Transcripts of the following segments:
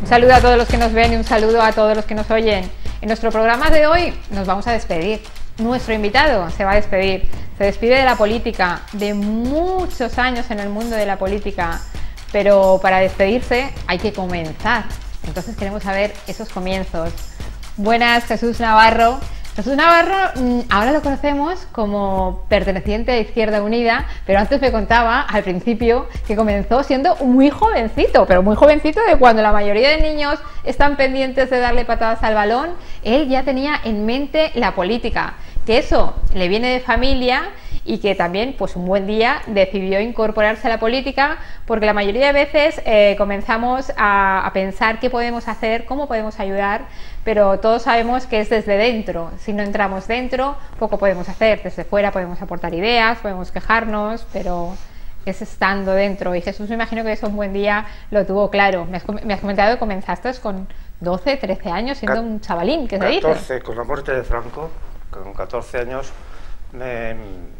saludo a todos los que nos ven y un saludo a todos los que nos oyen. En nuestro programa de hoy nos vamos a despedir. Nuestro invitado se va a despedir. Se despide de la política, de muchos años en el mundo de la política. Pero para despedirse hay que comenzar. Entonces queremos saber esos comienzos. Buenas, Jesús Navarro. Jesús Navarro, ahora lo conocemos como perteneciente a Izquierda Unida, pero antes me contaba al principio que comenzó siendo muy jovencito, pero muy jovencito, de cuando la mayoría de niños están pendientes de darle patadas al balón. Él ya tenía en mente la política, que eso le viene de familia y que también, pues un buen día, decidió incorporarse a la política, porque la mayoría de veces comenzamos a pensar qué podemos hacer, cómo podemos ayudar, pero todos sabemos que es desde dentro. Si no entramos dentro, poco podemos hacer. Desde fuera podemos aportar ideas, podemos quejarnos, pero es estando dentro. Y Jesús, me imagino que eso un buen día lo tuvo claro. Me has comentado que comenzaste con 12, 13 años, siendo un chavalín, ¿qué se dice? 14, con la muerte de Franco, con 14 años, me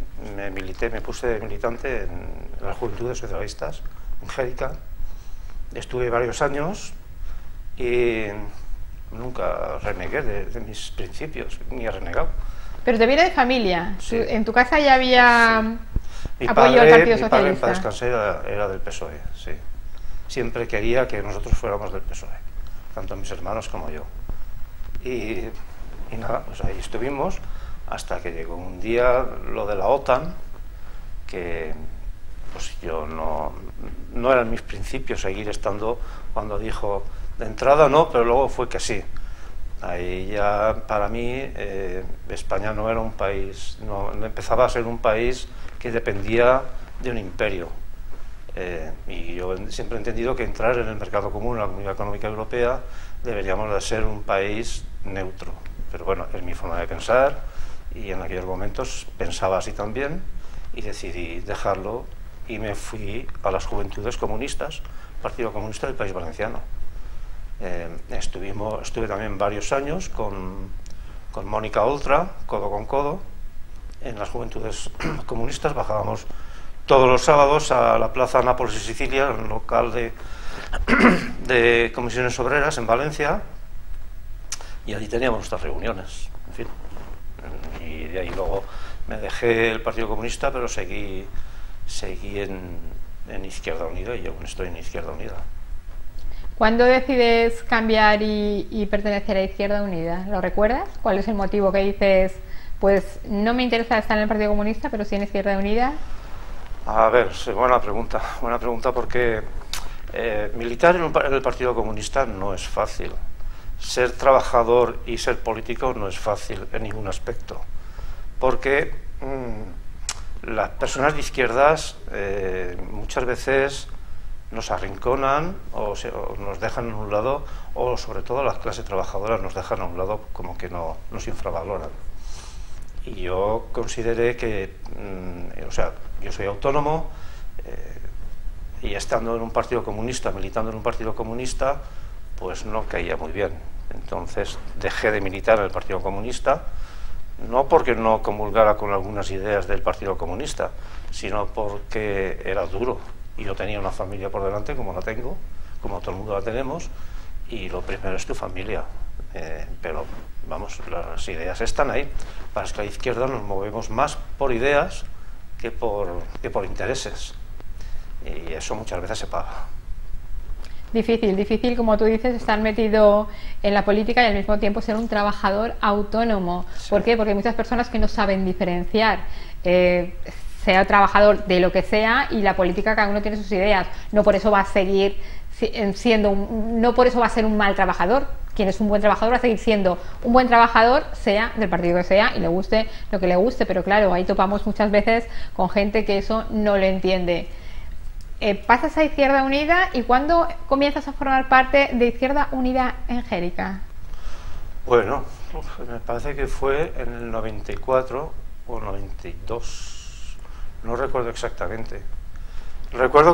puse de militante en las Juventudes Socialistas, en Gérica. Estuve varios años y nunca renegué de mis principios, ni he renegado. Pero te viene de familia. Sí. En tu casa ya había Sí. apoyo al Partido Socialista. Mi padre, para descansar, era del PSOE, sí. Siempre quería que nosotros fuéramos del PSOE, tanto mis hermanos como yo. Y nada, pues ahí estuvimos hasta que llegó un día lo de la OTAN, que pues yo no eran mis principios seguir estando cuando dijo de entrada no, pero luego fue que sí. Ahí ya para mí España no era un país, no empezaba a ser un país que dependía de un imperio. Y yo siempre he entendido que entrar en el mercado común, en la Comunidad Económica Europea, deberíamos de ser un país neutro. Pero bueno, es mi forma de pensar y en aquellos momentos pensaba así también y decidí dejarlo y me fui a las Juventudes Comunistas, Partido Comunista del País Valenciano. Estuve también varios años con Mónica Oltra, codo con codo, en las Juventudes Comunistas. Bajábamos todos los sábados a la Plaza Nápoles y Sicilia, el local de comisiones obreras en Valencia, y allí teníamos nuestras reuniones, en fin. Y de ahí luego me dejé el Partido Comunista, pero seguí en Izquierda Unida, y aún estoy en Izquierda Unida. ¿Cuándo decides cambiar y pertenecer a Izquierda Unida? ¿Lo recuerdas? ¿Cuál es el motivo que dices, pues no me interesa estar en el Partido Comunista, pero sí en Izquierda Unida? A ver, sí, buena pregunta, porque militar en el Partido Comunista no es fácil. Ser trabajador y ser político no es fácil en ningún aspecto, porque las personas de izquierdas muchas veces nos arrinconan o nos dejan a un lado, o sobre todo las clases trabajadoras nos dejan a un lado, como que nos infravaloran. Y yo consideré que, o sea, yo soy autónomo y estando en un partido comunista, militando en un partido comunista, pues no caía muy bien. Entonces dejé de militar en el Partido Comunista, no porque no comulgara con algunas ideas del Partido Comunista, sino porque era duro. Y yo tenía una familia por delante, como la tengo, como todo el mundo la tenemos, y lo primero es tu familia. Pero vamos, las ideas están ahí. Para que la izquierda nos movemos más por ideas que por intereses. Y eso muchas veces se paga. Difícil, como tú dices, estar metido en la política y al mismo tiempo ser un trabajador autónomo. Sí. ¿Por qué? Porque hay muchas personas que no saben diferenciar. Sea trabajador de lo que sea, y la política, cada uno tiene sus ideas. No por eso va a seguir siendo no por eso va a ser un mal trabajador. Quien es un buen trabajador va a seguir siendo un buen trabajador, sea del partido que sea, y le guste lo que le guste. Pero claro, ahí topamos muchas veces con gente que eso no lo entiende. Pasas a Izquierda Unida, ¿y cuándo comienzas a formar parte de Izquierda Unida en Gérica? Bueno, me parece que fue en el 94 o 92. No recuerdo exactamente. Recuerdo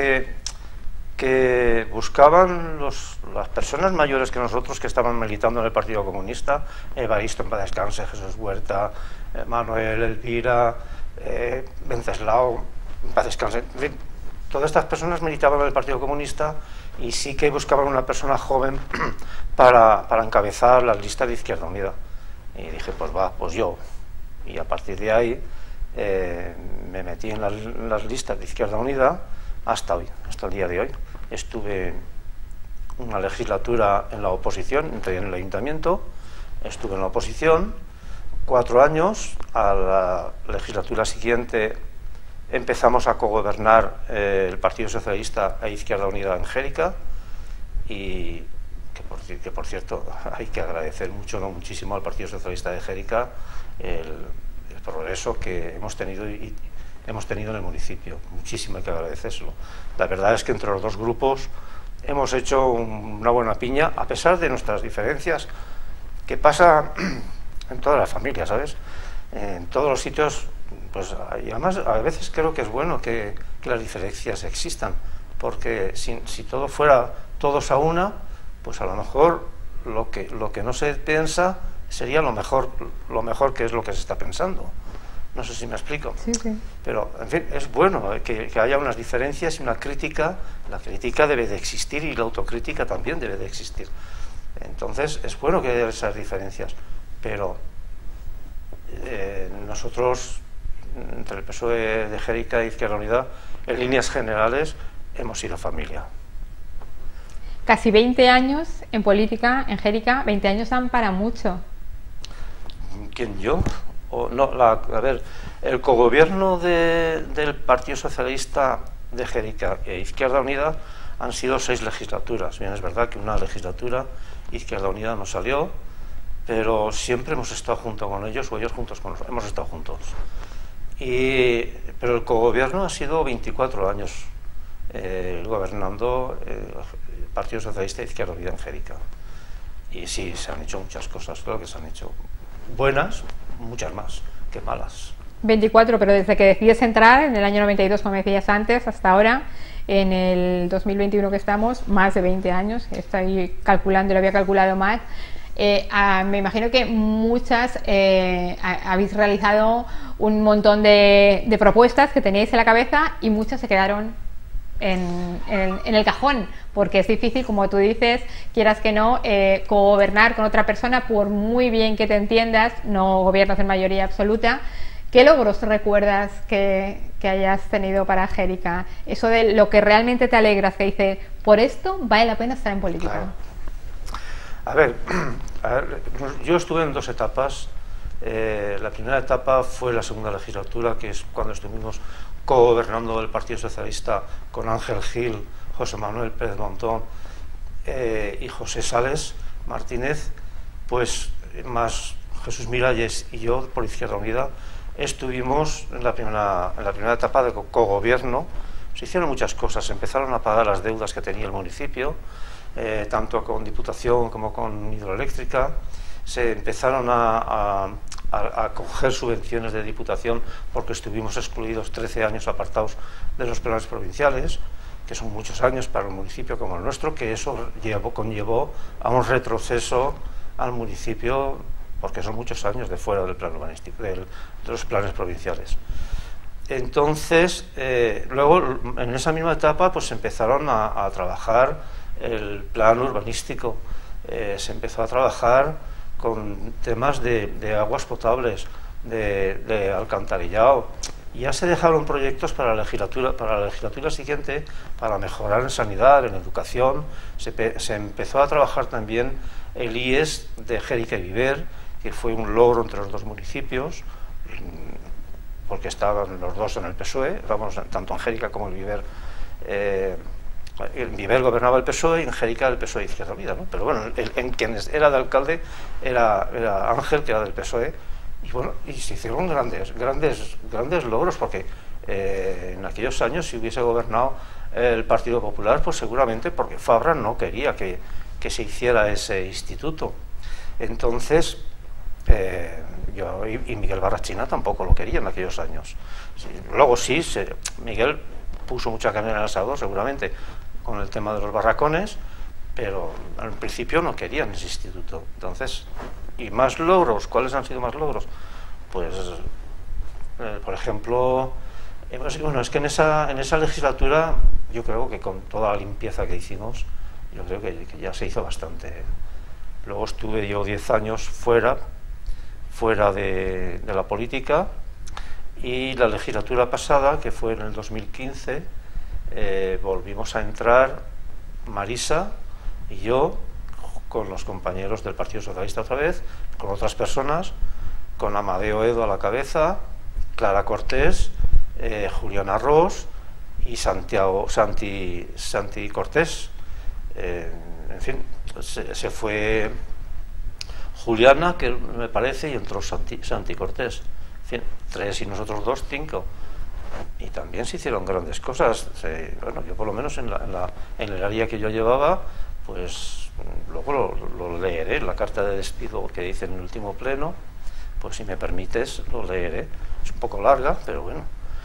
que buscaban las personas mayores que nosotros, que estaban militando en el Partido Comunista, Evaristo, en paz descanse, Jesús Huerta, Manuel, Elvira, Venceslao, en paz descanse, en fin, todas estas personas militaban en el Partido Comunista y sí que buscaban una persona joven para encabezar las listas de Izquierda Unida. Y dije, pues va, pues yo. Y a partir de ahí me metí en las listas de Izquierda Unida hasta hoy, hasta el día de hoy. Estuve una legislatura en la oposición, entré en el ayuntamiento, estuve en la oposición 4 años. A la legislatura siguiente empezamos a cogobernar el Partido Socialista e Izquierda Unida en Xèrica, y que por cierto hay que agradecer muchísimo al Partido Socialista de Xèrica el progreso que hemos tenido en el municipio. Muchísimo hay que agradecérselo. La verdad es que entre los dos grupos hemos hecho una buena piña, a pesar de nuestras diferencias, que pasa en todas las familias, ¿sabes? En todos los sitios, pues, y además a veces creo que es bueno que las diferencias existan, porque si todo fuera todos a una, pues a lo mejor lo que no se piensa sería lo mejor que es lo que se está pensando. No sé si me explico. Sí, sí. Pero, en fin, es bueno que haya unas diferencias y una crítica. La crítica debe de existir y la autocrítica también debe de existir. Entonces, es bueno que haya esas diferencias, pero nosotros, entre el PSOE de Xèrica e Izquierda Unida, en líneas generales, hemos sido familia. Casi 20 años en política, en Xèrica, 20 años dan para mucho. ¿Quién, yo? A ver, el cogobierno del Partido Socialista de Xèrica e Izquierda Unida han sido 6 legislaturas. Bien, es verdad que una legislatura Izquierda Unida no salió, pero siempre hemos estado junto con ellos, o ellos juntos con nosotros, hemos estado juntos. Pero el cogobierno ha sido 24 años gobernando el Partido Socialista de Izquierda Unida en Xèrica. Y sí, se han hecho muchas cosas, creo que se han hecho buenas, muchas más que malas. 24, pero desde que decides entrar en el año 92, como decías antes, hasta ahora, en el 2021 que estamos, más de 20 años, estoy calculando, lo había calculado más. Me imagino que muchas habéis realizado un montón de propuestas que teníais en la cabeza y muchas se quedaron en el cajón, porque es difícil, como tú dices, quieras que no, cogobernar con otra persona, por muy bien que te entiendas, no gobiernas en mayoría absoluta. ¿Qué logros recuerdas que hayas tenido para Xèrica? Eso de lo que realmente te alegras, que dices, por esto vale la pena estar en política. Claro. A ver, yo estuve en 2 etapas. La primera etapa fue la segunda legislatura, que es cuando estuvimos cogobernando el Partido Socialista con Ángel Gil, José Manuel Pérez Montón y José Sales Martínez, pues más Jesús Miralles y yo por Izquierda Unida. Estuvimos en la primera etapa de cogobierno. Se hicieron muchas cosas, empezaron a pagar las deudas que tenía el municipio, tanto con Diputación como con Hidroeléctrica. Se empezaron a coger subvenciones de Diputación, porque estuvimos excluidos 13 años apartados de los planes provinciales, que son muchos años para un municipio como el nuestro, que eso conllevó a un retroceso al municipio, porque son muchos años de fuera del plan urbanístico, de los planes provinciales. Entonces, luego en esa misma etapa pues empezaron a trabajar el plan urbanístico, se empezó a trabajar con temas de aguas potables, de alcantarillado. Ya se dejaron proyectos para la legislatura siguiente, para mejorar en sanidad, en educación. Se empezó a trabajar también el IES de Xèrica y Viver, que fue un logro entre los 2 municipios, porque estaban los 2 en el PSOE, vamos, tanto en Xèrica como en Viver. En Viver gobernaba el PSOE y en Xèrica el PSOE de Izquierda Unida, ¿no? Pero bueno, en quien era de alcalde era Ángel, que era del PSOE, y bueno, y se hicieron grandes logros, porque en aquellos años, si hubiese gobernado el Partido Popular, pues seguramente porque Fabra no quería que se hiciera ese instituto. Entonces, yo y Miguel Barrachina tampoco lo quería en aquellos años. Sí, luego sí, Miguel puso mucha carne en el asador, seguramente, con el tema de los barracones, pero al principio no querían ese instituto. Entonces, ¿y más logros? ¿Cuáles han sido más logros? Pues, por ejemplo, Bueno, es que en esa legislatura yo creo que con toda la limpieza que hicimos, yo creo que ya se hizo bastante. Luego estuve yo 10 años fuera de la política, y la legislatura pasada, que fue en el 2015, volvimos a entrar Marisa y yo, con los compañeros del Partido Socialista otra vez, con otras personas, con Amadeo Edo a la cabeza, Clara Cortés, Juliana Ros y Santi Cortés. En fin, se fue Juliana, que me parece, y entró Santi Cortés. En fin, 3 y nosotros 2, 5. Y también se hicieron grandes cosas. Bueno, yo por lo menos en el área que yo llevaba, pues luego lo leeré, la carta de despido que dice en el último pleno, pues si me permites lo leeré. Es un poco larga, pero bueno.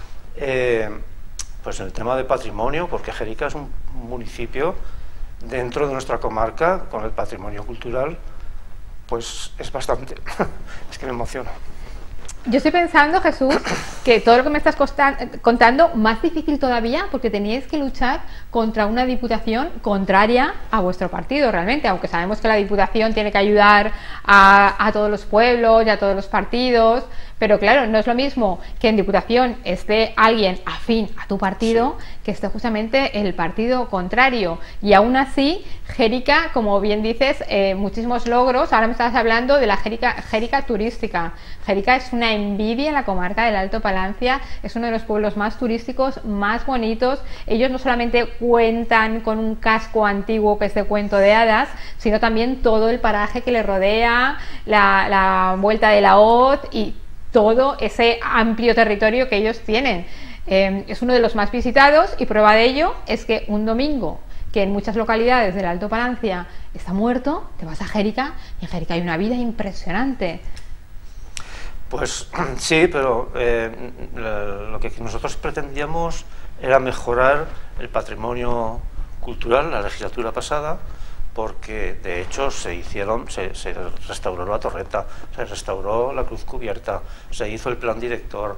Pues en el tema de patrimonio, porque Xèrica es un municipio dentro de nuestra comarca, con el patrimonio cultural, pues es bastante. Es que me emociona. Yo estoy pensando, Jesús, que todo lo que me estás contando, más difícil todavía, porque teníais que luchar contra una diputación contraria a vuestro partido, realmente, aunque sabemos que la diputación tiene que ayudar a todos los pueblos y a todos los partidos, pero claro, no es lo mismo que en diputación esté alguien afín a tu partido, sí, que esté justamente el partido contrario. Y aún así, Xèrica, como bien dices, muchísimos logros. Ahora me estabas hablando de la Xèrica turística. Xèrica es una envidia en la comarca del Alto Palancia, es uno de los pueblos más turísticos, más bonitos. Ellos no solamente cuentan con un casco antiguo que es de cuento de hadas, sino también todo el paraje que le rodea, la vuelta de la Hoz y todo ese amplio territorio que ellos tienen. Es uno de los más visitados, y prueba de ello es que un domingo, que en muchas localidades del Alto Palancia está muerto, te vas a Xèrica y en Xèrica hay una vida impresionante. Pues sí, pero lo que nosotros pretendíamos era mejorar el patrimonio cultural la legislatura pasada, porque de hecho se restauró la torreta, se restauró la cruz cubierta, se hizo el plan director,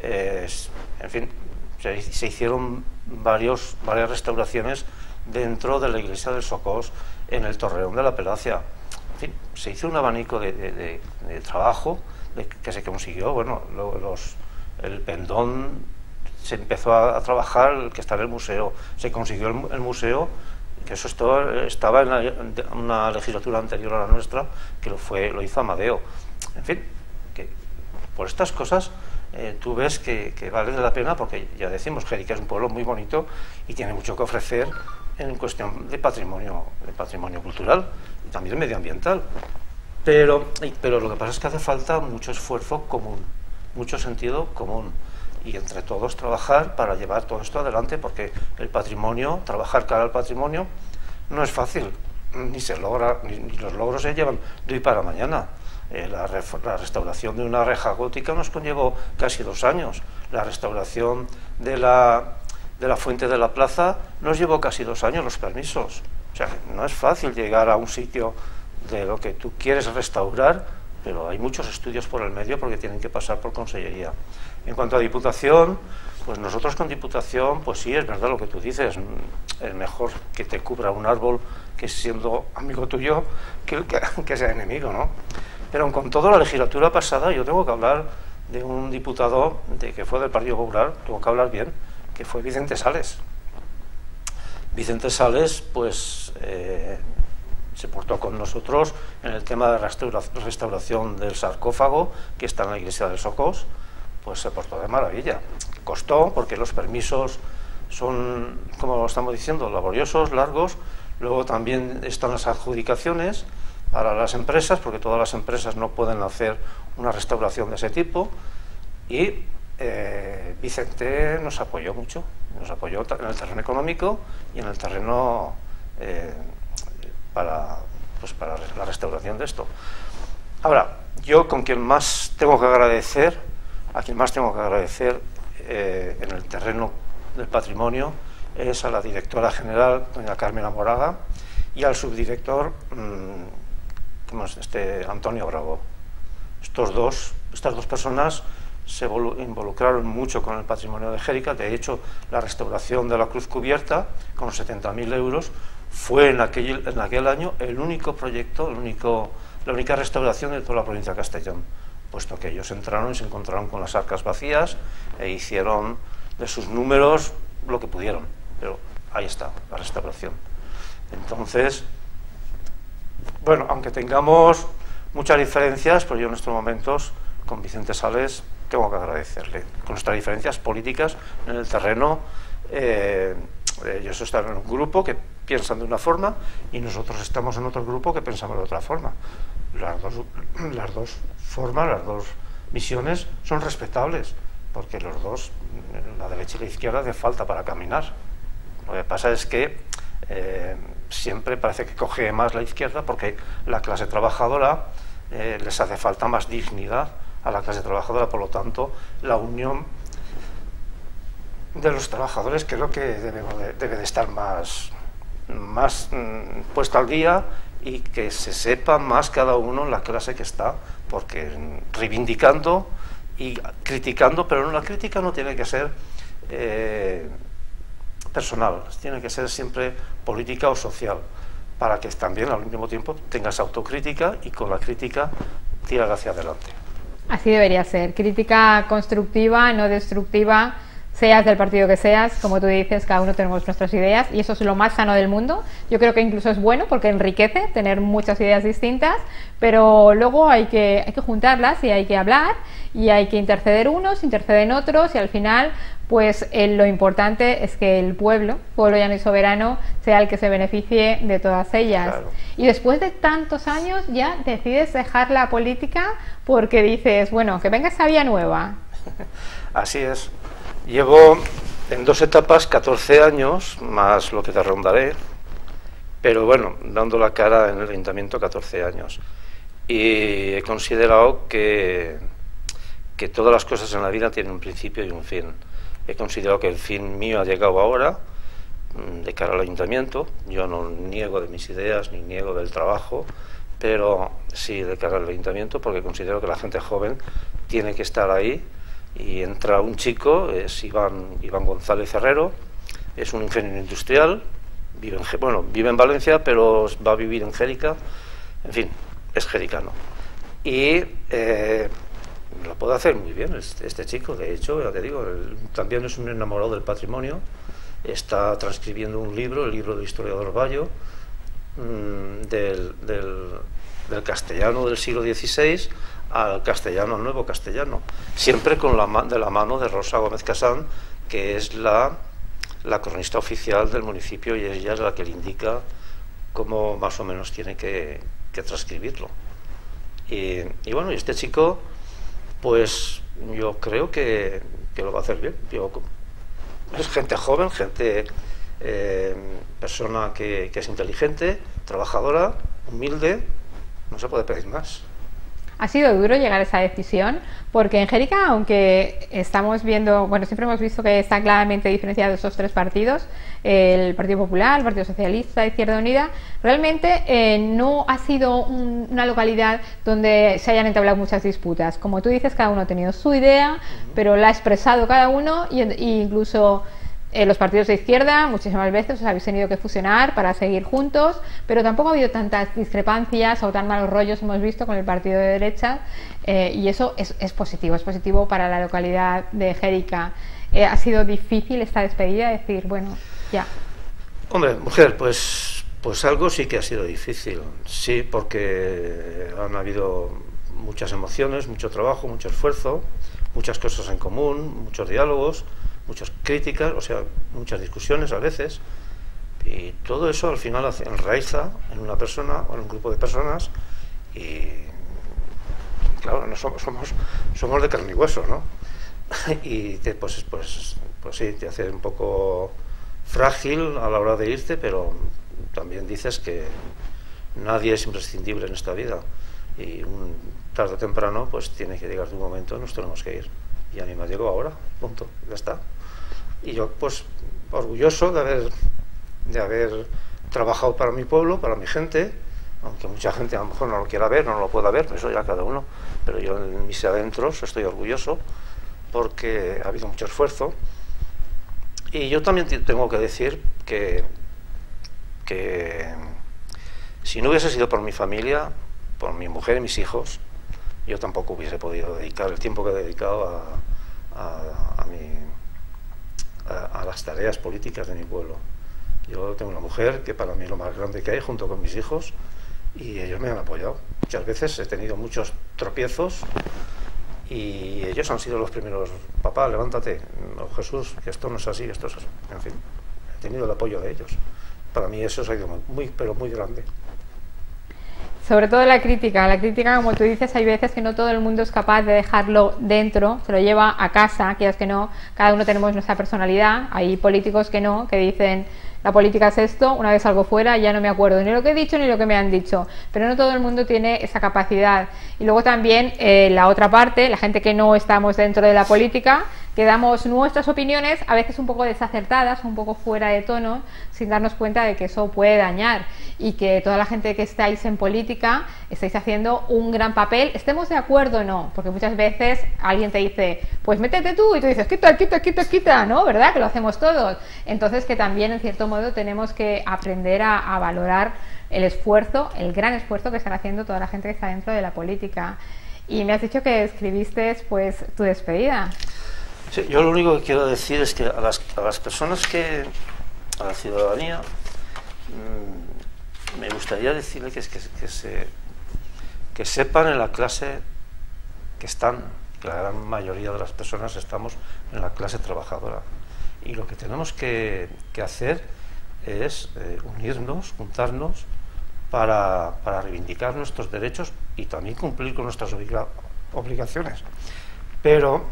en fin, se hicieron varias restauraciones dentro de la iglesia del Socós, en el Torreón de la Pelacia. En fin, se hizo un abanico de trabajo que se consiguió. Bueno, el pendón se empezó a trabajar, el que está en el museo, se consiguió el museo, que eso estaba en una legislatura anterior a la nuestra, que lo hizo Amadeo. En fin, que por estas cosas tú ves que vale la pena, porque ya decimos, Xèrica es un pueblo muy bonito y tiene mucho que ofrecer en cuestión de patrimonio cultural y también medioambiental. Pero lo que pasa es que hace falta mucho esfuerzo común, mucho sentido común, y entre todos trabajar para llevar todo esto adelante, porque el patrimonio, trabajar cara al patrimonio, no es fácil, ni los logros se llevan de hoy para mañana. La restauración de una reja gótica nos conllevó casi 2 años, la restauración de la fuente de la plaza nos llevó casi 2 años los permisos. O sea, no es fácil llegar a un sitio de lo que tú quieres restaurar, pero hay muchos estudios por el medio, porque tienen que pasar por consellería. En cuanto a Diputación, pues nosotros con Diputación, pues sí, es verdad lo que tú dices, es mejor que te cubra un árbol, que siendo amigo tuyo, que sea enemigo, ¿no? Pero con toda la legislatura pasada, yo tengo que hablar de un diputado que fue del Partido Popular, tengo que hablar bien, que fue Vicente Sales. Vicente Sales, pues se portó con nosotros en el tema de restauración del sarcófago que está en la iglesia del Socós, pues se portó de maravilla. Costó, porque los permisos son, como lo estamos diciendo, laboriosos, largos. Luego también están las adjudicaciones para las empresas, porque todas las empresas no pueden hacer una restauración de ese tipo, y Vicente nos apoyó mucho, nos apoyó en el terreno económico y en el terreno para la restauración de esto. Ahora, yo con quien más tengo que agradecer, en el terreno del patrimonio, es a la directora general, doña Carmen Amoraga, y al subdirector, Antonio Bravo. Estas dos personas se involucraron mucho con el patrimonio de Gérica. De hecho, la restauración de la cruz cubierta, con 70.000 euros, fue en aquel año el único proyecto, la única restauración de toda la provincia de Castellón, puesto que ellos entraron y se encontraron con las arcas vacías e hicieron de sus números lo que pudieron, pero ahí está la restauración. Entonces, bueno, aunque tengamos muchas diferencias, pues yo en estos momentos con Vicente Sales tengo que agradecerle. Con nuestras diferencias políticas en el terreno, ellos están en un grupo que piensan de una forma y nosotros estamos en otro grupo que pensamos de otra forma. Las dos formas, las dos visiones son respetables, porque los dos, la derecha y la izquierda, hace falta para caminar. Lo que pasa es que siempre parece que coge más la izquierda, porque la clase trabajadora les hace falta más dignidad a la clase trabajadora. Por lo tanto, la unión de los trabajadores creo que debe de estar más puesta al día, y que se sepa más cada uno en la clase que está, porque reivindicando y criticando, pero la crítica no tiene que ser personal, tiene que ser siempre política o social, para que también al mismo tiempo tengas autocrítica y con la crítica tirar hacia adelante. Así debería ser, crítica constructiva, no destructiva, seas del partido que seas. Como tú dices, cada uno tenemos nuestras ideas y eso es lo más sano del mundo. Yo creo que incluso es bueno porque enriquece tener muchas ideas distintas, pero luego hay que juntarlas y hay que hablar y hay que interceder unos, interceden otros, y al final pues lo importante es que el pueblo llano y soberano, sea el que se beneficie de todas ellas. Claro. Y después de tantos años ya decides dejar la política porque dices, bueno, que venga esa vía nueva. Así es. Llevo en dos etapas 14 años, más lo que te rondaré, pero bueno, dando la cara en el ayuntamiento 14 años. Y he considerado que todas las cosas en la vida tienen un principio y un fin. He considerado que el fin mío ha llegado ahora, de cara al ayuntamiento. Yo no niego de mis ideas, ni niego del trabajo, pero sí de cara al ayuntamiento, porque considero que la gente joven tiene que estar ahí. Y entra un chico, es Iván González Herrero, es un ingeniero industrial, vive en Valencia, pero va a vivir en Gérica, en fin, es jericano. Y lo puede hacer muy bien este chico. De hecho, ya te digo, él también es un enamorado del patrimonio, está transcribiendo un libro, el libro del historiador Bayo, del castellano del siglo XVI al castellano, al nuevo castellano, siempre con de la mano de Rosa Gómez Casán, que es la cronista oficial del municipio, y ella es la que le indica cómo más o menos tiene que transcribirlo. Y bueno, y este chico, pues yo creo que lo va a hacer bien. Es gente joven, persona que es inteligente, trabajadora, humilde, no se puede pedir más. Ha sido duro llegar a esa decisión, porque en Gérica, aunque estamos viendo, bueno, siempre hemos visto que están claramente diferenciados esos tres partidos, el Partido Popular, el Partido Socialista, Izquierda Unida, realmente no ha sido una localidad donde se hayan entablado muchas disputas. Como tú dices, cada uno ha tenido su idea, pero la ha expresado cada uno, y incluso los partidos de izquierda muchísimas veces os habéis tenido que fusionar para seguir juntos, pero tampoco ha habido tantas discrepancias o tan malos rollos hemos visto con el partido de derecha, y eso es positivo para la localidad de Gérica. ¿Ha sido difícil esta despedida? Decir, bueno, ya. Hombre, mujer, pues algo sí que ha sido difícil, sí, porque han habido muchas emociones, mucho trabajo, mucho esfuerzo, muchas cosas en común, muchos diálogos, muchas críticas, o sea, muchas discusiones a veces, y todo eso al final enraiza en una persona o en un grupo de personas, y claro, no somos de carne y hueso, ¿no? Y pues sí, te hace un poco frágil a la hora de irte, pero también dices que nadie es imprescindible en esta vida, y tarde o temprano pues tiene que llegar tu momento, nos tenemos que ir. Y a mí me llegó ahora, punto, ya está. Y yo pues orgulloso de haber trabajado para mi pueblo, para mi gente, aunque mucha gente a lo mejor no lo quiera ver, no lo pueda ver, eso ya cada uno, pero yo en mis adentros estoy orgulloso porque ha habido mucho esfuerzo. Y yo también tengo que decir que si no hubiese sido por mi familia, por mi mujer y mis hijos, yo tampoco hubiese podido dedicar el tiempo que he dedicado a las tareas políticas de mi pueblo. Yo tengo una mujer que para mí es lo más grande que hay, junto con mis hijos, y ellos me han apoyado. Muchas veces he tenido muchos tropiezos y ellos han sido los primeros: papá, levántate, no, Jesús, que esto no es así, esto es así. En fin, he tenido el apoyo de ellos. Para mí eso ha sido muy, pero muy grande. Sobre todo la crítica, como tú dices, hay veces que no todo el mundo es capaz de dejarlo dentro, se lo lleva a casa, quieras que no, cada uno tenemos nuestra personalidad, hay políticos que no, que dicen: la política es esto, una vez salgo fuera ya no me acuerdo ni lo que he dicho ni lo que me han dicho, pero no todo el mundo tiene esa capacidad. Y luego también la otra parte, la gente que no estamos dentro de la política, que damos nuestras opiniones a veces un poco desacertadas, un poco fuera de tono, sin darnos cuenta de que eso puede dañar, y que toda la gente que estáis en política estáis haciendo un gran papel, estemos de acuerdo o no, porque muchas veces alguien te dice: pues métete tú, y tú dices: quita, ¿no? ¿Verdad? Que lo hacemos todos. Entonces, que también en cierto modo tenemos que aprender a valorar el esfuerzo, el gran esfuerzo que están haciendo toda la gente que está dentro de la política. Y me has dicho que escribiste pues tu despedida. Sí, yo lo único que quiero decir es que a las personas a la ciudadanía, me gustaría decirle que sepan en la clase que están, que la gran mayoría de las personas estamos en la clase trabajadora, y lo que tenemos que hacer es unirnos, juntarnos para reivindicar nuestros derechos y también cumplir con nuestras obligaciones. Pero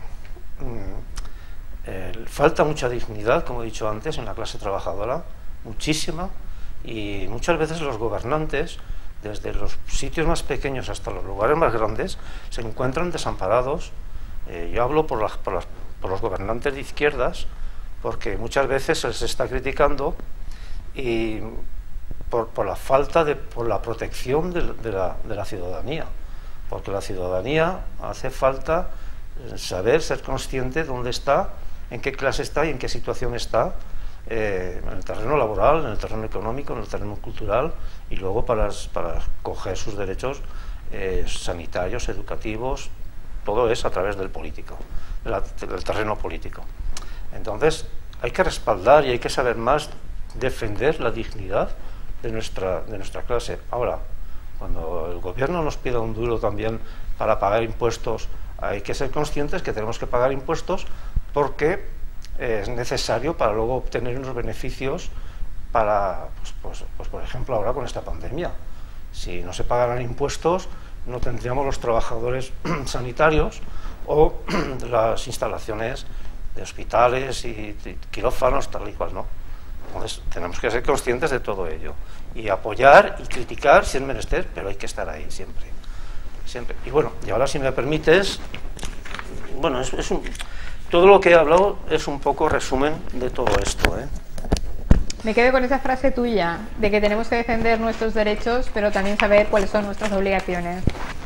falta mucha dignidad, como he dicho antes, en la clase trabajadora, muchísima, y muchas veces los gobernantes, desde los sitios más pequeños hasta los lugares más grandes, se encuentran desamparados. Yo hablo por los gobernantes de izquierdas, porque muchas veces se les está criticando y por la falta por la protección de la ciudadanía, porque la ciudadanía hace falta saber, ser consciente de dónde está, en qué clase está y en qué situación está, en el terreno laboral, en el terreno económico, en el terreno cultural, y luego para coger sus derechos sanitarios, educativos. Todo es a través del político, del terreno político. Entonces hay que respaldar y hay que saber más defender la dignidad de nuestra clase. Ahora, cuando el gobierno nos pida un duro también para pagar impuestos, hay que ser conscientes que tenemos que pagar impuestos porque es necesario para luego obtener unos beneficios para, pues por ejemplo, ahora con esta pandemia. Si no se pagaran impuestos, no tendríamos los trabajadores sanitarios o las instalaciones de hospitales y quirófanos, tal y cual, ¿no? Entonces tenemos que ser conscientes de todo ello y apoyar y criticar si es menester, pero hay que estar ahí siempre. Y bueno, y ahora, si me permites, bueno, todo lo que he hablado es un poco resumen de todo esto, ¿eh? Me quedo con esa frase tuya, de que tenemos que defender nuestros derechos, pero también saber cuáles son nuestras obligaciones.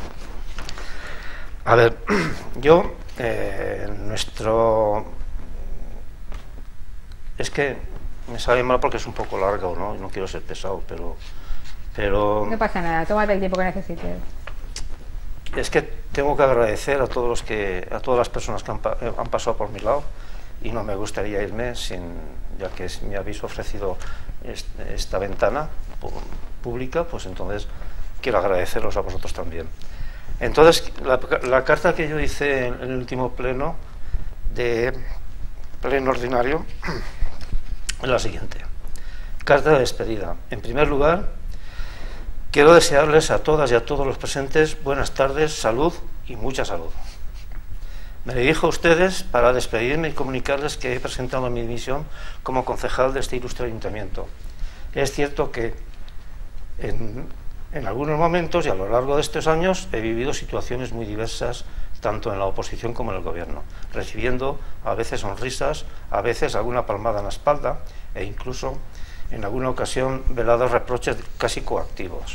A ver, yo, es que me sale mal porque es un poco largo, ¿no? No quiero ser pesado, pero... No pasa nada, tómate el tiempo que necesites. Es que tengo que agradecer a todas las personas que han pasado por mi lado, y no me gustaría irme ya que me habéis ofrecido esta ventana pública, pues entonces quiero agradeceros a vosotros también. Entonces, la carta que yo hice en el último pleno ordinario es la siguiente: carta de despedida. En primer lugar, quiero desearles a todas y a todos los presentes buenas tardes, salud y mucha salud. Me dirijo a ustedes para despedirme y comunicarles que he presentado mi dimisión como concejal de este ilustre ayuntamiento. Es cierto que en algunos momentos y a lo largo de estos años he vivido situaciones muy diversas, tanto en la oposición como en el gobierno, recibiendo a veces sonrisas, a veces alguna palmada en la espalda e incluso en alguna ocasión velados reproches casi coactivos.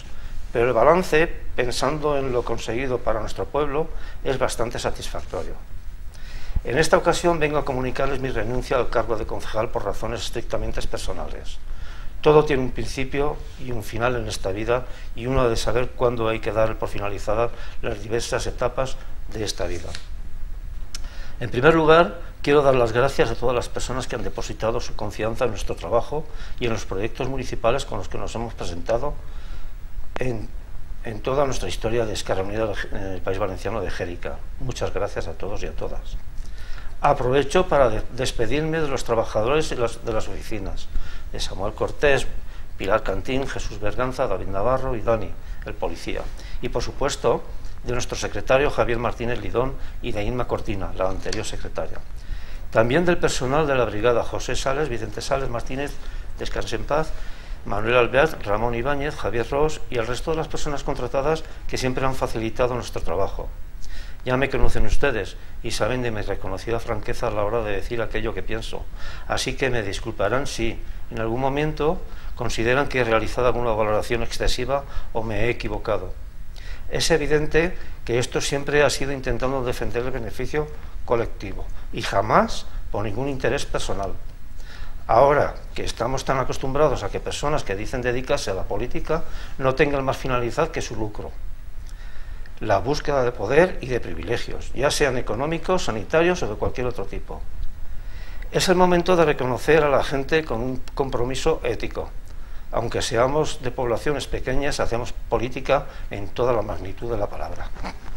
pero el balance, pensando en lo conseguido para nuestro pueblo, es bastante satisfactorio. En esta ocasión vengo a comunicarles mi renuncia al cargo de concejal por razones estrictamente personales. Todo tiene un principio y un final en esta vida, y uno ha de saber cuándo hay que dar por finalizadas las diversas etapas de esta vida. En primer lugar, quiero dar las gracias a todas las personas que han depositado su confianza en nuestro trabajo y en los proyectos municipales con los que nos hemos presentado en toda nuestra historia de Esquerra Unida en el País Valenciano de Xèrica. Muchas gracias a todos y a todas. Aprovecho para despedirme de los trabajadores de las oficinas, de Samuel Cortés, Pilar Cantín, Jesús Berganza, David Navarro y Dani, el policía. Y por supuesto, de nuestro secretario Javier Martínez Lidón y de Inma Cortina, la anterior secretaria. También del personal de la brigada, José Sales, Vicente Sales Martínez, descanse en paz, Manuel Alvear, Ramón Ibáñez, Javier Ros y el resto de las personas contratadas que siempre han facilitado nuestro trabajo. Ya me conocen ustedes y saben de mi reconocida franqueza a la hora de decir aquello que pienso, así que me disculparán si en algún momento consideran que he realizado alguna valoración excesiva o me he equivocado. Es evidente que esto siempre ha sido intentando defender el beneficio colectivo y jamás por ningún interés personal. Ahora que estamos tan acostumbrados a que personas que dicen dedicarse a la política no tengan más finalidad que su lucro, la búsqueda de poder y de privilegios, ya sean económicos, sanitarios o de cualquier otro tipo. Es el momento de reconocer a la gente con un compromiso ético. Aunque seamos de poblaciones pequeñas, hacemos política en toda la magnitud de la palabra.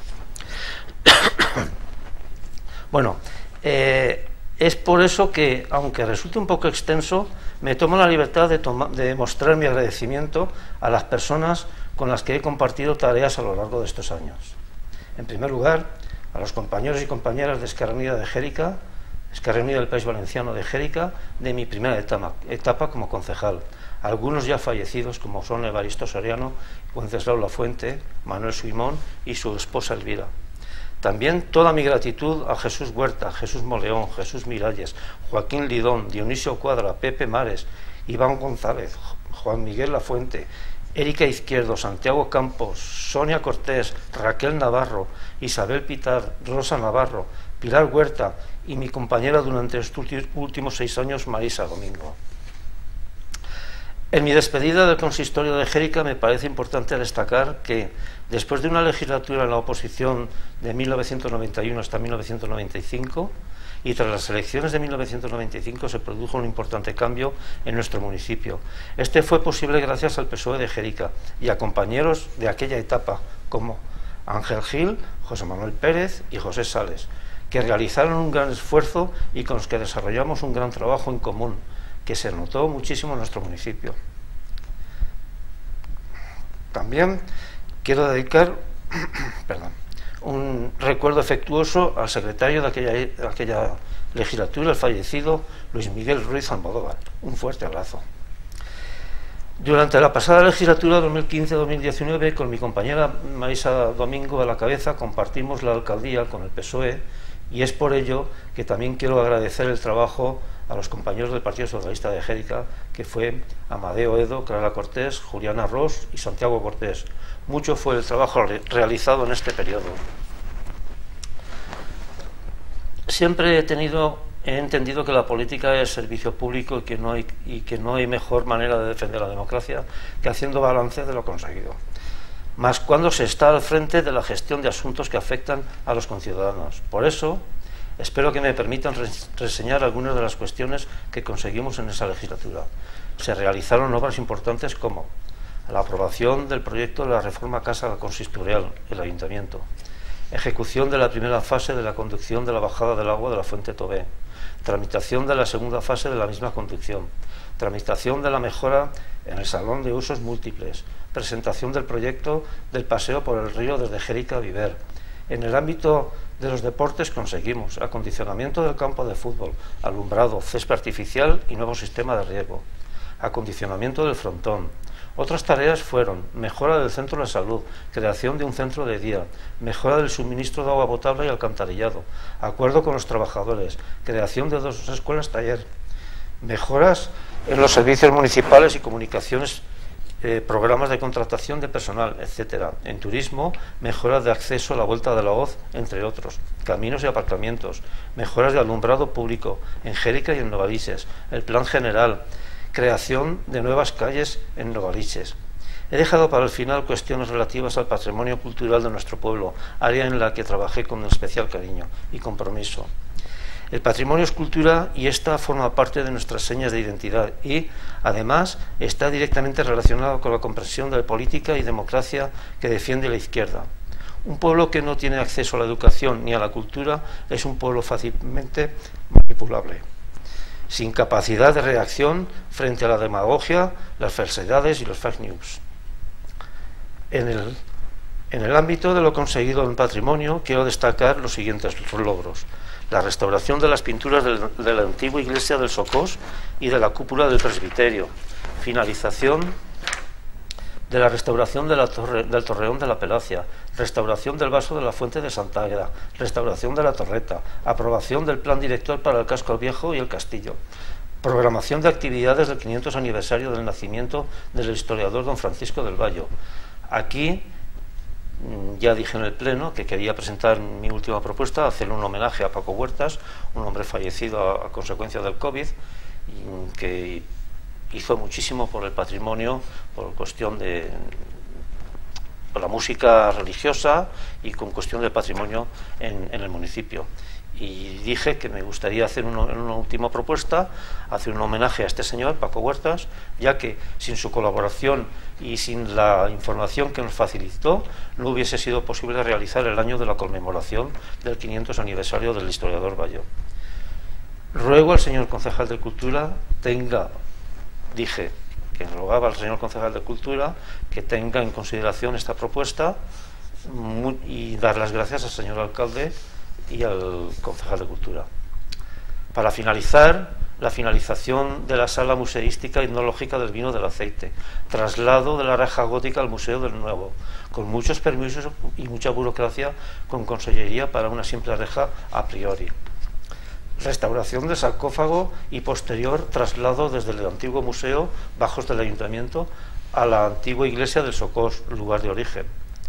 Bueno, es por eso que, aunque resulte un poco extenso, me tomo la libertad de mostrar mi agradecimiento a las personas con las que he compartido tareas a lo largo de estos años. En primer lugar, a los compañeros y compañeras de Esquerra Unida de Xèrica, Esquerra Unida del País Valenciano de Xèrica, de mi primera etapa como concejal. Algunos ya fallecidos, como son Evaristo Soriano, Wenceslao Lafuente, Manuel Suimón y su esposa Elvira. También toda mi gratitud a Jesús Huerta, Jesús Moleón, Jesús Miralles, Joaquín Lidón, Dionisio Cuadra, Pepe Mares, Iván González, Juan Miguel Lafuente, Erika Izquierdo, Santiago Campos, Sonia Cortés, Raquel Navarro, Isabel Pitar, Rosa Navarro, Pilar Huerta y mi compañera durante estos últimos 6 años, Marisa Domingo. En mi despedida del consistorio de Xèrica me parece importante destacar que después de una legislatura en la oposición de 1991 hasta 1995 y tras las elecciones de 1995 se produjo un importante cambio en nuestro municipio. Este fue posible gracias al PSOE de Xèrica y a compañeros de aquella etapa como Ángel Gil, José Manuel Pérez y José Sales, que realizaron un gran esfuerzo y con los que desarrollamos un gran trabajo en común, que se notó muchísimo en nuestro municipio. También quiero dedicar un recuerdo afectuoso al secretario de aquella legislatura, el fallecido Luis Miguel Ruiz Almodóvar. Un fuerte abrazo. Durante la pasada legislatura 2015-2019, con mi compañera Marisa Domingo a la cabeza, compartimos la alcaldía con el PSOE, y es por ello que también quiero agradecer el trabajo a los compañeros del Partido Socialista de Xèrica, que fue Amadeo Edo, Clara Cortés, Juliana Ros y Santiago Cortés. Mucho fue el trabajo realizado en este periodo. Siempre he entendido que la política es servicio público y que no hay mejor manera de defender la democracia que haciendo balance de lo conseguido, más cuando se está al frente de la gestión de asuntos que afectan a los conciudadanos. Por eso, espero que me permitan reseñar algunas de las cuestiones que conseguimos en esa legislatura. Se realizaron obras importantes como la aprobación del proyecto de la reforma Casa Consistorial, el Ayuntamiento, ejecución de la primera fase de la conducción de la bajada del agua de la Fuente Tobé, tramitación de la segunda fase de la misma conducción, tramitación de la mejora en el Salón de Usos Múltiples, presentación del proyecto del paseo por el río desde Xèrica a Viver. En el ámbito de los deportes conseguimos acondicionamiento del campo de fútbol, alumbrado, césped artificial y nuevo sistema de riego, acondicionamiento del frontón. Otras tareas fueron mejora del centro de salud, creación de un centro de día, mejora del suministro de agua potable y alcantarillado, acuerdo con los trabajadores, creación de 2 escuelas taller, mejoras en los servicios municipales y comunicaciones programas de contratación de personal, etcétera. En turismo, mejoras de acceso a la Vuelta de la Hoz, entre otros. Caminos y aparcamientos, mejoras de alumbrado público en Xèrica y en Novaliches. El plan general, creación de nuevas calles en Novaliches. He dejado para el final cuestiones relativas al patrimonio cultural de nuestro pueblo, área en la que trabajé con especial cariño y compromiso. El patrimonio es cultura y esta forma parte de nuestras señas de identidad y, además, está directamente relacionado con la comprensión de la política y democracia que defiende la izquierda. Un pueblo que no tiene acceso a la educación ni a la cultura es un pueblo fácilmente manipulable, sin capacidad de reacción frente a la demagogia, las falsedades y los fake news. En el ámbito de lo conseguido en patrimonio, quiero destacar los siguientes logros: la restauración de las pinturas de la antigua iglesia del Socós y de la cúpula del presbiterio, finalización de la restauración de del torreón de la Pelacia, restauración del vaso de la fuente de Santa Águeda, restauración de la torreta, aprobación del plan director para el casco viejo y el castillo, programación de actividades del 500 aniversario del nacimiento del historiador don Francisco del Vallo. Aquí ya dije en el pleno que quería presentar mi última propuesta, hacerle un homenaje a Paco Huertas, un hombre fallecido a consecuencia del COVID, que hizo muchísimo por el patrimonio, por cuestión de por la música religiosa y con cuestión del patrimonio en el municipio. Y dije que me gustaría hacer una última propuesta, hacer un homenaje a este señor, Paco Huertas, ya que sin su colaboración y sin la información que nos facilitó, no hubiese sido posible realizar el año de la conmemoración del 500 aniversario del historiador Vallo. Ruego al señor concejal de Cultura dije que rogaba al señor concejal de Cultura que tenga en consideración esta propuesta y dar las gracias al señor alcalde y al concejal de Cultura. Para finalizar, la finalización de la sala museística y etnológica del vino del aceite, traslado de la reja gótica al Museo del Nuevo, con muchos permisos y mucha burocracia con consellería para una simple reja a priori. Restauración del sarcófago y posterior traslado desde el antiguo museo bajos del ayuntamiento a la antigua iglesia del Socós, lugar de origen.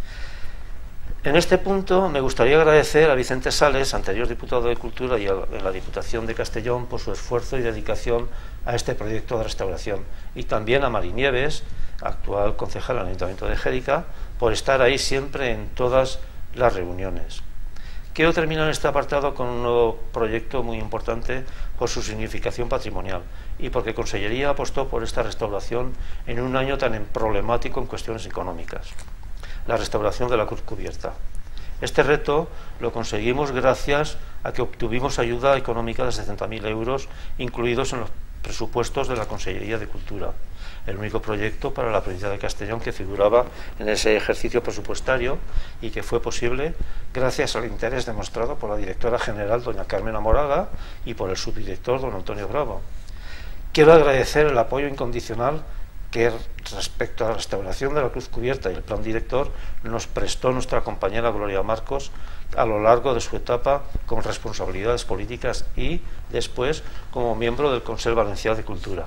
En este punto me gustaría agradecer a Vicente Sales, anterior diputado de Cultura y en la Diputación de Castellón, por su esfuerzo y dedicación a este proyecto de restauración, y también a Mari Nieves, actual concejal del Ayuntamiento de Xèrica, por estar ahí siempre en todas las reuniones. Quiero terminar este apartado con un nuevo proyecto muy importante por su significación patrimonial y porque Consellería apostó por esta restauración en un año tan problemático en cuestiones económicas: la restauración de la cruz cubierta. Este reto lo conseguimos gracias a que obtuvimos ayuda económica de 70.000 euros incluidos en los presupuestos de la Consellería de Cultura, el único proyecto para la provincia de Castellón que figuraba en ese ejercicio presupuestario y que fue posible gracias al interés demostrado por la directora general doña Carmen Amoraga y por el subdirector don Antonio Bravo. Quiero agradecer el apoyo incondicional que respecto a la restauración de la cruz cubierta y el plan director nos prestó nuestra compañera Gloria Marcos a lo largo de su etapa con responsabilidades políticas y después como miembro del Consell Valencià de Cultura.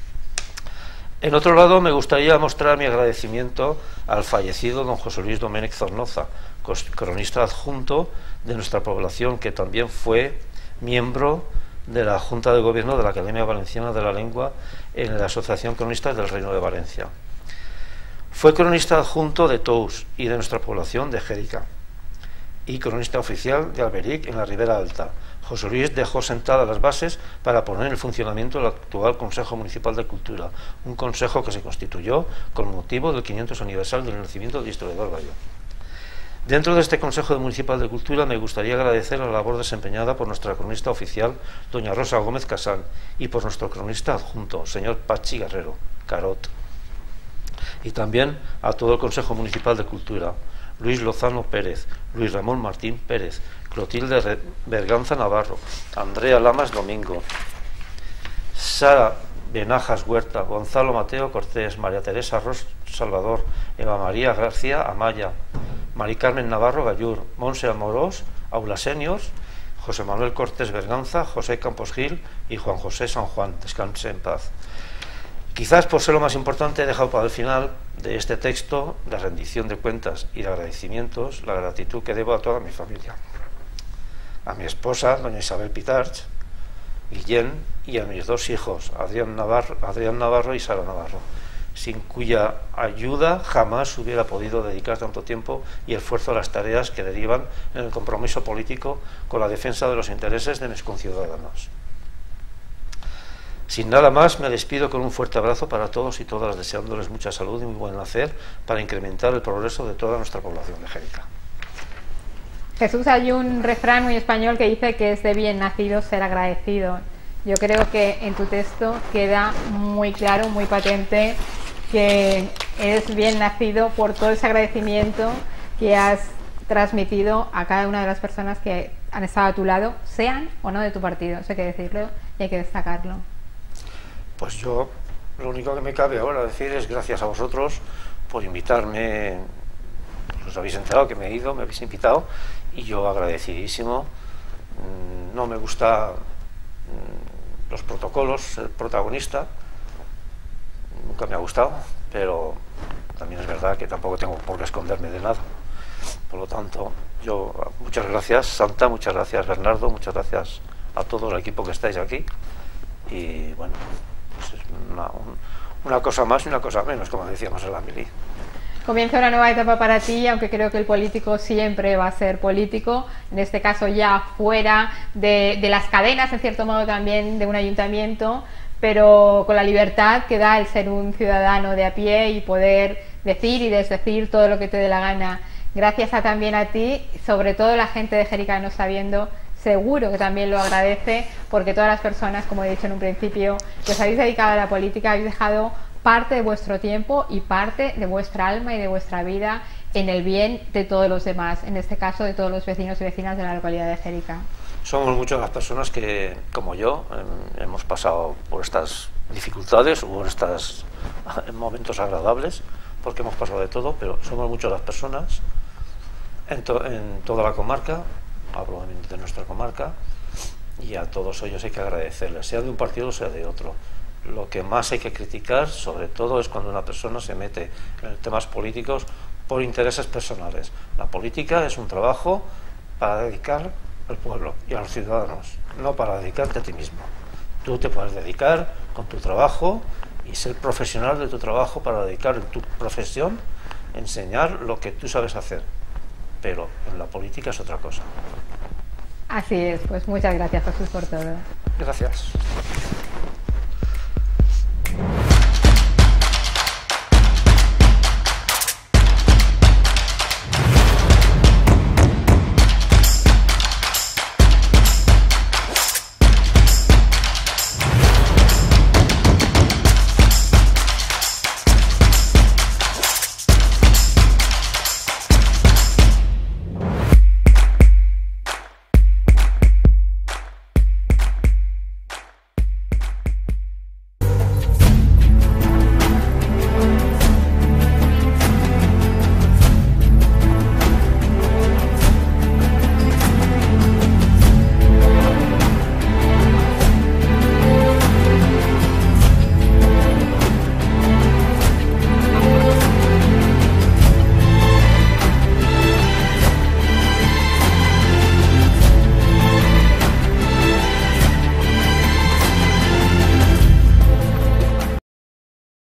En otro lado, me gustaría mostrar mi agradecimiento al fallecido don José Luis Domènech Zornoza, cronista adjunto de nuestra población, que también fue miembro de la Junta de Gobierno de la Academia Valenciana de la Lengua en la Asociación Cronistas del Reino de Valencia. Fue cronista adjunto de Tous y de nuestra población de Xèrica y cronista oficial de Alberic en la Ribera Alta. José Luis dejó sentadas las bases para poner en funcionamiento el actual Consejo Municipal de Cultura, un consejo que se constituyó con motivo del 500 aniversario del nacimiento del historiador Vallo. Dentro de este Consejo Municipal de Cultura me gustaría agradecer la labor desempeñada por nuestra cronista oficial, doña Rosa Gómez Casán, y por nuestro cronista adjunto, señor Pachi Guerrero, Carot. Y también a todo el Consejo Municipal de Cultura, Luis Lozano Pérez, Luis Ramón Martín Pérez, Clotilde Berganza Navarro, Andrea Lamas Domingo, Sara Benajas Huerta, Gonzalo Mateo Cortés, María Teresa Ros Salvador, Eva María García Amaya, Mari Carmen Navarro Gallur, Monse Amorós, Aula Seniors, José Manuel Cortés Berganza, José Campos Gil y Juan José San Juan. Descanse en paz. Quizás por ser lo más importante he dejado para el final de este texto de rendición de cuentas y de agradecimientos la gratitud que debo a toda mi familia, a mi esposa, doña Isabel Pitarch, Guillén, y a mis dos hijos, Adrián Navarro y Sara Navarro, sin cuya ayuda jamás hubiera podido dedicar tanto tiempo y esfuerzo a las tareas que derivan en el compromiso político con la defensa de los intereses de mis conciudadanos. Sin nada más, me despido con un fuerte abrazo para todos y todas, deseándoles mucha salud y muy buen hacer para incrementar el progreso de toda nuestra población de Jérica. Jesús, hay un refrán muy español que dice que es de bien nacido ser agradecido. Yo creo que en tu texto queda muy claro, muy patente, que eres bien nacido por todo ese agradecimiento que has transmitido a cada una de las personas que han estado a tu lado, sean o no de tu partido. Eso hay que decirlo y hay que destacarlo. Pues yo, lo único que me cabe ahora decir es gracias a vosotros por invitarme. Os habéis enterado que me he ido, me habéis invitado, y yo agradecidísimo. No me gusta los protocolos, ser protagonista, nunca me ha gustado, pero también es verdad que tampoco tengo por qué esconderme de nada. Por lo tanto, yo, muchas gracias Santa, muchas gracias Bernardo, muchas gracias a todo el equipo que estáis aquí, y bueno, pues es una cosa más y una cosa menos, como decíamos en la mili. Comienza una nueva etapa para ti, aunque creo que el político siempre va a ser político, en este caso ya fuera de las cadenas, en cierto modo también de un ayuntamiento, pero con la libertad que da el ser un ciudadano de a pie y poder decir y desdecir todo lo que te dé la gana. Gracias también a ti, sobre todo la gente de Jérica no está viendo, seguro que también lo agradece, porque todas las personas, como he dicho en un principio, que os habéis dedicado a la política, habéis dejado parte de vuestro tiempo y parte de vuestra alma y de vuestra vida en el bien de todos los demás, en este caso de todos los vecinos y vecinas de la localidad de Jérica. Somos muchas las personas que, como yo, hemos pasado por estas dificultades o por estos momentos agradables, porque hemos pasado de todo, pero somos muchas las personas en toda la comarca, hablo de nuestra comarca, y a todos ellos hay que agradecerles, sea de un partido o sea de otro. Lo que más hay que criticar, sobre todo, es cuando una persona se mete en temas políticos por intereses personales. La política es un trabajo para dedicar al pueblo y a los ciudadanos, no para dedicarte a ti mismo. Tú te puedes dedicar con tu trabajo y ser profesional de tu trabajo para dedicar en tu profesión, enseñar lo que tú sabes hacer. Pero en la política es otra cosa. Así es, pues muchas gracias, Jesús, por todo. Gracias.